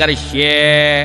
సంకరిష్యే.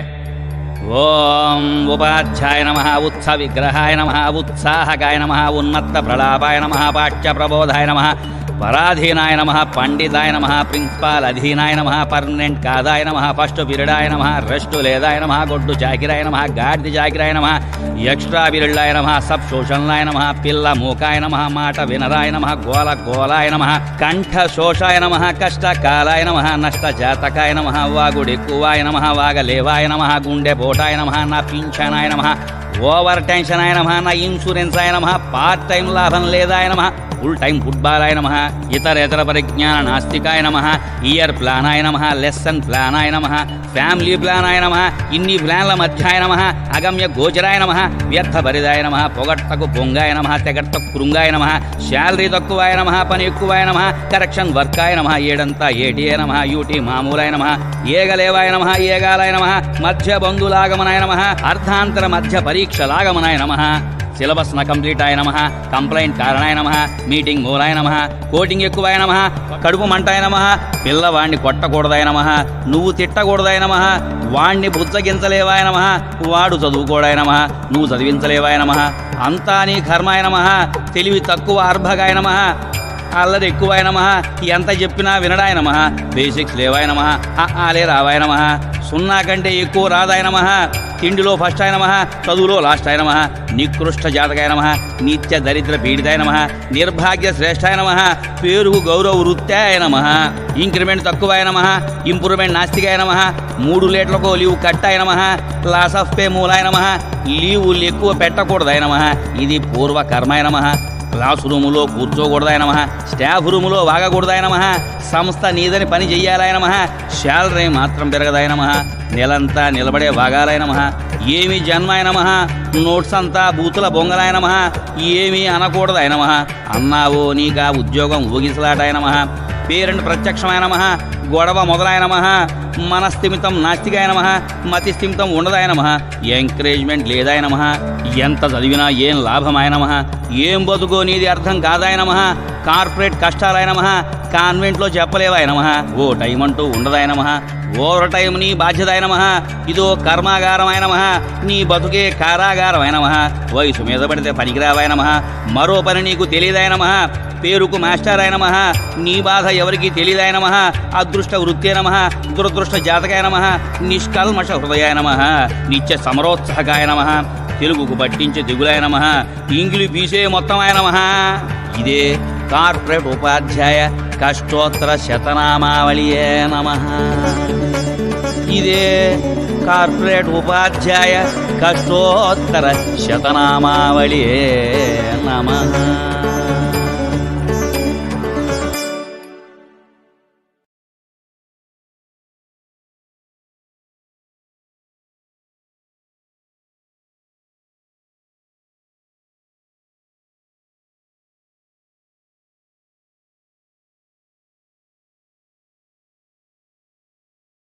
ఓం ఉపాధ్యాయ నమః, ఉత్స విగ్రహాయ నమః, ఉత్సాహకాయ నమః, ఉన్మత్త ప్రలాపాయ నమః, పాఠ్య ప్రబోధాయ నమః, పరాధీనాయ నమః, పండితాయ నమః, ప్రిన్సిపాల్ అధీనాయ నమః, పర్మనెంట్ కాదాయ నమః, ఫస్ట్ పీరియడాయ నమః, రెస్టు లేదాయ నమః, గొడ్డు చాకిరాయ నమః, గాడిద చాకిరాయ నమః, ఎక్స్ట్రా పీరియడ్లాయ నమః, సబ్ శోషణలాయ నమః, పిల్ల మూకాయ నమః, మాట వినరాయ నమః, గోల గోలాయ నమః, కంఠ శోషాయ నమః, కష్టకాలాయ నమః, నష్ట జాతకాయ నమః, వాగుడెక్కువాయ నమః, వాగలేవాయ నమః, గుండె పోటాయ నమః, నా పింఛనాయ నమః, ఓవర్ టెన్షన్ ఆయన నమః, నా ఇన్సూరెన్స్ ఆయన నమః, పార్ట్ టైం లాభం లేదాయ నమః, ఫుల్ టైం ఫుట్బాలాయ నమః, ఇతర పరిజ్ఞాన నాస్తికాయ నమః, ఇయర్ ప్లానాయ నమః, లెసన్ ప్లానాయ నమః, ఫ్యామిలీ ప్లానాయ నమః, ఇన్ని ప్లాన్ల మధ్యాయ నమః, అగమ్య గోచరాయ నమః, వ్యర్థ భరిదాయ నమః, పొగట్టకు పొంగాయ నమః, తెగట్టకు కృంగాయ నమః, శాలరీ తక్కువాయ నమః, పని ఎక్కువాయ నమః, కరెక్షన్ వర్కాయ నమః, ఏడంతా ఏటీయ నమః, యూటీ మామూలాయ నమః, ఏగలేవాయ నమః, ఏగాలాయ నమః, మధ్య బంధులాగమనాయ నమః, అర్ధాంతర మధ్య పరీక్షలాగమనాయ నమః, సిలబస్ న కంప్లీట్ అయ నమః, కంప్లైంట్ కారణాయ నమః, మీటింగ్ మూలాయ నమః, కోటింగ్ ఎక్కువాయ నమః, కడుపు మంటాయ నమః, పిల్లవాణ్ణి కొట్టకూడదాయ నమః, నువ్వు తిట్టకూడదాయ నమః, వాణ్ణి బుజ్జగించలేవాయ నమః, వాడు చదువుకోడాయ నమః, నువ్వు చదివించలేవాయ నమః, అంతా నీ కర్మాయ నమః, తెలివి తక్కువ అర్భగాయ నమః, అల్లరి ఎక్కువాయ నమః, ఎంత చెప్పినా వినడాయ నమః, బేసిక్స్ లేవాయ నమః, ఆలే రావాయ నమః, సున్నా కంటే ఎక్కువ రాదాయ నమః, తిండిలో ఫస్ట్ అయ నమః, చదువులో లాస్ట్ అయ నమః, నికృష్ట జాతకాయ నమః, నిత్య దరిద్ర పీడితాయ నమః, నిర్భాగ్య శ్రేష్ఠాయ నమః, పేరుకు గౌరవ వృత్తాయ నమః, ఇంక్రిమెంట్ తక్కువాయ నమః, ఇంప్రూవ్మెంట్ నాస్తికాయ నమః, 3 లీటర్లకు లీవ్ కట్టాయ నమః, లాస్ ఆఫ్ పే మూలాయ నమః, లీవులు ఎక్కువ పెట్టకూడదాయ నమః, ఇది పూర్వ కర్మాయ నమః, క్లాస్ రూములో కూర్చోకూడదాయ నమః, స్టాఫ్ రూములో వాగకూడదాయ నమః, సంస్థ నీదని పని చెయ్యాలాయ నమః, శాలరీ మాత్రం పెరగదాయ నమః, నెలంతా నిలబడే వాగాలాయ నమః, ఏమి జన్మాయ నమః, నోట్స్ అంతా బూతుల బొంగలాయ నమః, ఏమీ అనకూడదాయ నమః, అన్నావో నీకా ఉద్యోగం ఊగిసలాటాయ నమః, పేరెంట్ ప్రత్యక్షమాయ నమః, గొడవ మొదలాయ నమః, మనస్థిమితం నాస్తికాయ నమః, మతి స్థిమితం ఉండదాయ నమః, ఎంకరేజ్మెంట్ లేదాయ నమః, ఎంత చదివినా ఏం లాభమాయ నమః, ఏం బతుకో నీది అర్థం కాదాయ నమః, కార్పొరేట్ కష్టాలాయ నమః, కాన్వెంట్లో చెప్పలేవాయ నమః, ఓ టైం అంటూ ఉండదాయ నమః, ఓవర్ టైం నీ బాధ్యతాయ నమః, ఇదో కర్మాగారమైన నమః, నీ బతుకే కారాగారమైన నమః, వయసు మీద పడితే పనికిరావాయ నమః, మరో పని నీకు తెలియదాయ నమః, పేరుకు మాస్టర్ అయ నమః, నీ బాధ ఎవరికి తెలియదాయ నమః, అదృష్ట వృత్తే నమః, దురదృష్ట జాతకాయ నమః, నిష్కల్మష హృదయాయ నమః, నిత్య సమరోత్సాహకాయ నమః, తెలుగుకు పట్టించే దిగులాయ నమః, ఇంగిలి పీసే మొత్తమాయ నమః. ఇదే కార్పొరేట్ ఉపాధ్యాయ కష్టోత్తర శతనామావళియే నమః. ఇదే కార్పొరేట్ ఉపాధ్యాయ కష్టోత్తర శతనామావళియే